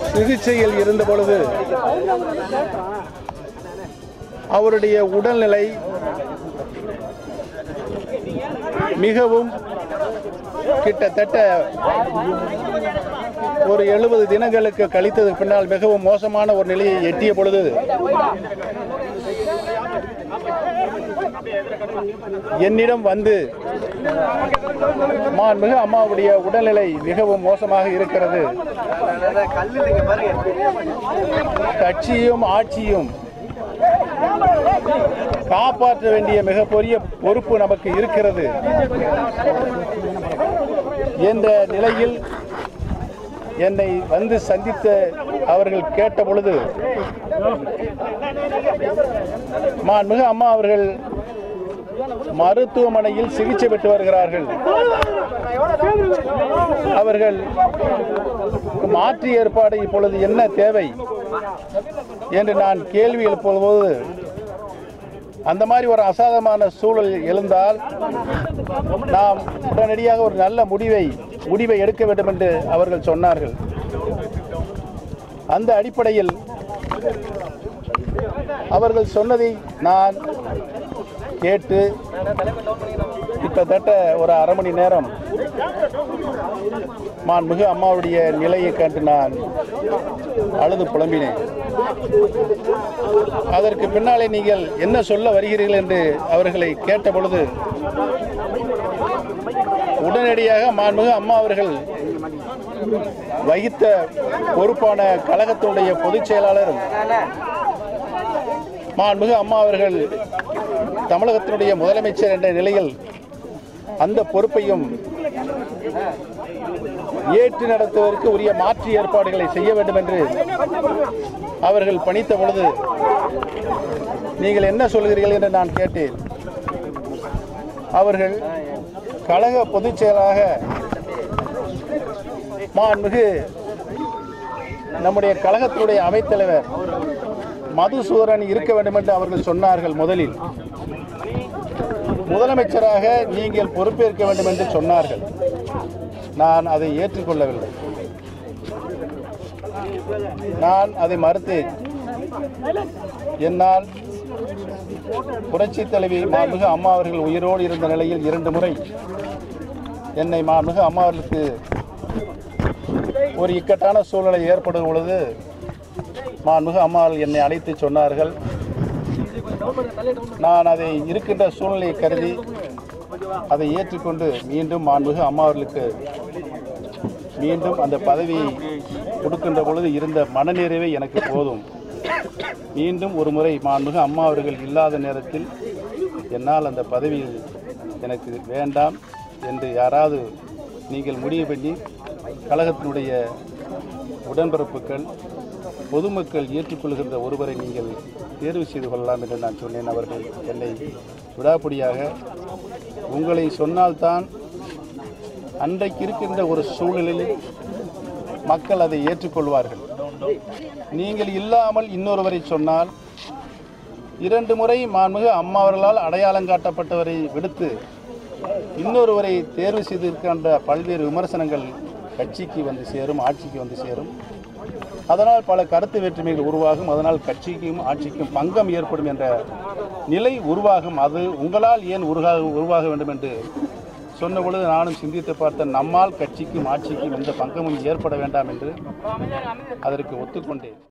சிகிச்சையில் இருந்த பொழுது அவருடைய உடல்நிலை மிகவும் கிட்டத்தட்ட ஒரு 70 தினங்களுக்கு கழித்ததற்கு பின்னால் மிகவும் மோசமான ஒரு நிலையை எட்டிய பொழுது என்னிடம் வந்து மாண்புமிகு அம்மாவுடைய உடல்நிலை மிகவும் மோசமாக இருக்கிறது, கட்சியும் ஆட்சியும் காப்பாற்ற வேண்டிய மிகப்பெரிய பொறுப்பு நமக்கு இருக்கிறது என்ற நிலையில் என்னை வந்து சந்தித்த அவர்கள் கேட்ட பொழுது மாண்புமிகு அம்மா அவர்கள் மருத்துவமனையில் சிகிச்சை பெற்று வருகிறார்கள், அவர்கள் மாற்று ஏற்பாடு இப்பொழுது என்ன தேவை என்று நான் கேள்வி எழுப்பும்போது அந்த மாதிரி ஒரு அசாதமான சூழல் எழுந்தால் நாம் உடனடியாக ஒரு நல்ல முடிவை எடுக்க வேண்டும் என்று அவர்கள் சொன்னார்கள். அந்த அடிப்படையில் அவர்கள் சொன்னதை நான் கேட்டு கிட்டத்தட்ட ஒரு அரை மணி நேரம் மாண்புமிகு அம்மாவுடைய நிலையை கண்டு நான் அழுது புலம்பினேன். அதற்கு பின்னாலே நீங்கள் என்ன சொல்ல வருகிறீர்கள் என்று அவர்களை கேட்ட பொழுது உடனடியாக மாண்புமிகு அம்மா அவர்கள் வகித்த பொறுப்பான கழகத்தினுடைய பொதுச் செயலாளர் மாண்புமிகு அம்மா அவர்கள் தமிழகத்தினுடைய முதலமைச்சர் என்ற நிலையில் அந்த பொறுப்பையும் ஏற்று நடத்துவதற்கு உரிய மாற்று ஏற்பாடுகளை செய்ய வேண்டும் என்று அவர்கள் பணித்த பொழுது நீங்கள் என்ன சொல்கிறீர்கள் என்று நான் கேட்டேன். அவர்கள் கழக பொதுச் செயலாளராக மாண்புமிகு நம்முடைய கழகத்தினுடைய அவைத்தலைவர் மதுசூதனன் இருக்க வேண்டும் என்று அவர்கள் சொன்னார்கள். முதலில் முதலமைச்சராக நீங்கள் பொறுப்பேற்க வேண்டும் என்று சொன்னார்கள். நான் அதை ஏற்றுக்கொள்ளவில்லை, நான் அதை மறுத்தேன். என்னால் புரட்சித் தலைவி மாண்புமிகு அம்மா அவர்கள் உயிரோடு இருந்த நிலையில் 2 முறை என்னை மாண்புமிகு அம்மா அவர்களுக்கு ஒரு இக்கட்டான சூழ்நிலை ஏற்படும் பொழுது மாண்புமிகு அம்மா அவர்கள் என்னை அழைத்து சொன்னார்கள். நான் அதை இருக்கின்ற சூழ்நிலையை கருதி அதை ஏற்றுக்கொண்டு மீண்டும் மாண்புமிகு அம்மா அவர்களுக்கு மீண்டும் அந்த பதவியை கொடுக்கின்ற பொழுது இருந்த மனநிறைவே எனக்கு போதும். மீண்டும் ஒரு முறை மாண்புமிகு அம்மா அவர்கள் இல்லாத நேரத்தில் என்னால் அந்த பதவியில் எனக்கு வேண்டாம் என்று யாராவது நீங்கள் முடிவு பண்ணி கழகத்தினுடைய உடன்பிறப்புகள் பொதுமக்கள் ஏற்றுக்கொள்கின்ற ஒருவரை நீங்கள் தேர்வு செய்து கொள்ளலாம் என்று நான் சொன்னேன். அவர்கள் என்னை விடாப்பிடியாக உங்களை சொன்னால்தான் அன்றைக்கு இருக்கின்ற ஒரு சூழலில் மக்கள் அதை ஏற்றுக்கொள்வார்கள், நீங்கள் இல்லாமல் இன்னொருவரை சொன்னால் 2 முறை மாண்புமிகு அம்மா அவர்களால் அடையாளம் காட்டப்பட்டவரை விடுத்து இன்னொருவரை தேர்வு செய்திருக்கின்ற பல்வேறு விமர்சனங்கள் கட்சிக்கு வந்து சேரும், ஆட்சிக்கு வந்து சேரும். அதனால் பல கருத்து வேற்றுமைகள் உருவாகும், அதனால் கட்சிக்கும் ஆட்சிக்கும் பங்கம் ஏற்படும் என்ற நிலை உருவாகும். அது உங்களால் ஏன் உருவாக வேண்டும் என்று சொன்ன பொழுது நானும் சிந்தித்து பார்த்த நம்மால் கட்சிக்கும் ஆட்சிக்கும் எந்த பங்கமும் ஏற்பட வேண்டாம் என்று அதற்கு ஒத்துக்கொண்டேன்.